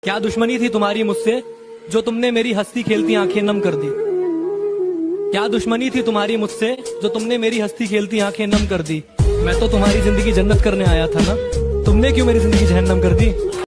क्या दुश्मनी थी तुम्हारी मुझसे जो तुमने मेरी हंसती खेलती आंखें नम कर दी। क्या दुश्मनी थी तुम्हारी मुझसे जो तुमने मेरी हंसती खेलती आंखें नम कर दी। मैं तो तुम्हारी जिंदगी जन्नत करने आया था ना, तुमने क्यों मेरी जिंदगी जहन्नम कर दी।